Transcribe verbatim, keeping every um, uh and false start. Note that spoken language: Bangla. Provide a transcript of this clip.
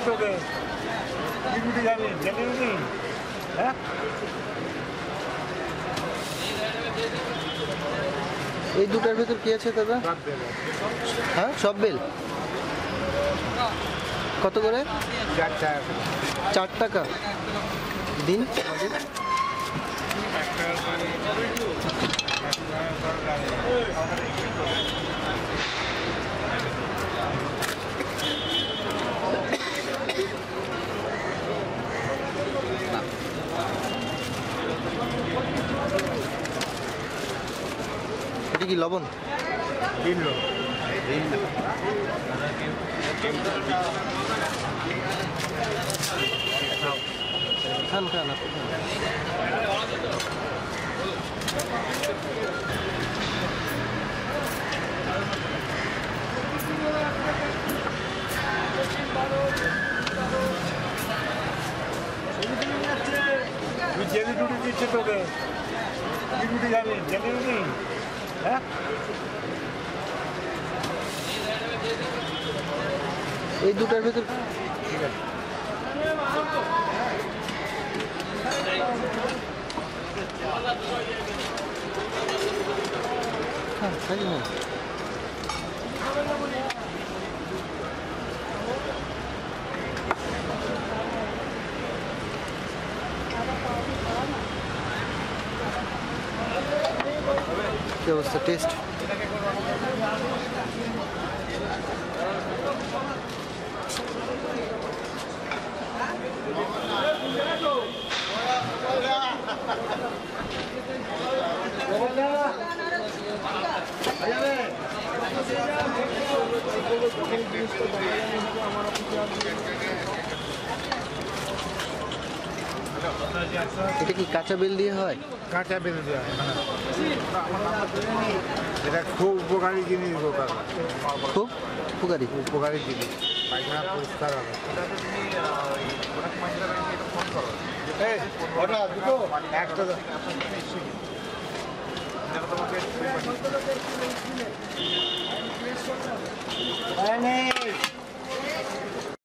তোকে কি রুটি খাবি জেলি রুটি হ্যাঁ এই দুটার ভিতর কি আছে দাদা? হ্যাঁ সব বেল কত করে? চার টাকা চার টাকা দিন। এটা কি লবণ? তিন লোক খান খান আপনি খান। তুই জেলি রুটি দিচ্ছে তোকে কি রুটি খাবি জেলি রুটি হ্যাঁ এই দুটার ভিতর ঠিক আছে হ্যাঁ খাই না। কি অবস্থা টেস্ট? এটা কি কাঁচা বেল দিয়ে হয়? কাঁচা বেল দেওয়া হয় এটা খুব উপকারী জিনিস গোপাল খুব উপকারী উপকারী জিনিস পায়খানা পরিষ্কার হবে এই, ওটা দুটো একটা দাও।